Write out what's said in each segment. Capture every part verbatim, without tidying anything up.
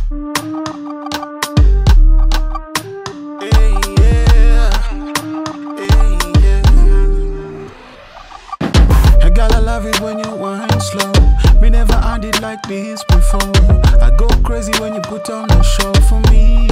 When you wind slow, me never had it like this before. I go crazy when you put on the show for me.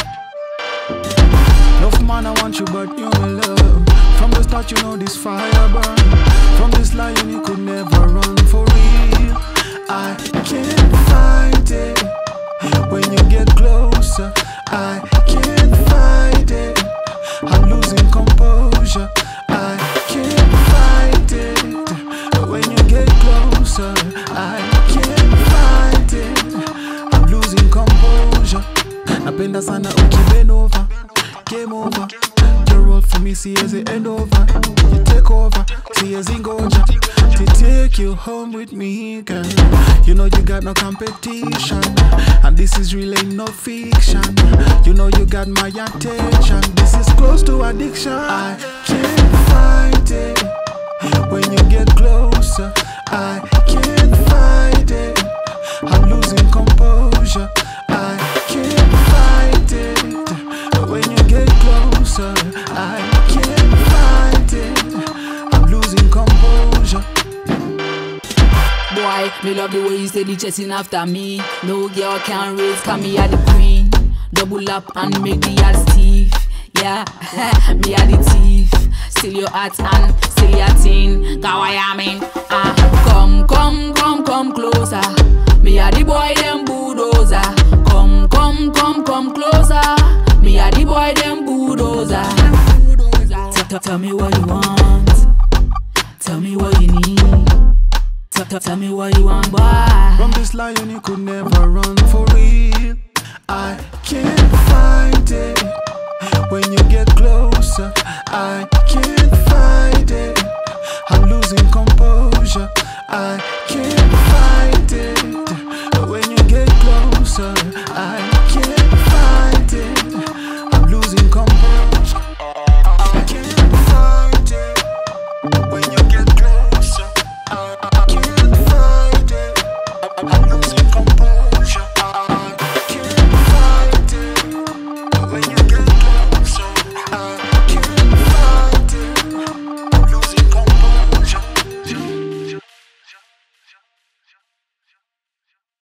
Enough man, I want you, but you my love. From the start, you know this fire burn. From this lion, you could never run for real. I can't fight it when you get closer. I can't fight it. I'm losing composure. I can't fight it. When you get closer, I can't fight it. I'm losing composure. Napenda sana ukibenova. Game over. You roll for me, Siezi, end over. You take over, Siezi, ngoja. To take you home with me, girl. You know you got no competition. And this is really no fiction. You know you got my attention. This is close to addiction. I can't fight it. When you get closer, I can't fight it. I'm losing composure. I can't fight it. When you get closer, I can't fight it. I'm losing composure. Boy, me love the way you steady chasing after me. No girl can raise, cause me are the queen. Double up and make the ass thief. Yeah, me are the thief. Steal your heart and steal your thing. Cause why I mean, ah, come, come, come, come closer. Me are the boy, them bulldozer. Come, come, come, come closer. Me are the boy, them bulldozer. Tell me what you want. Tell me what you need. Tell me what you want, boy. From this lion, you could never run for real. I can't fight it. When you get closer, I can't fight it. I'm losing composure. I can't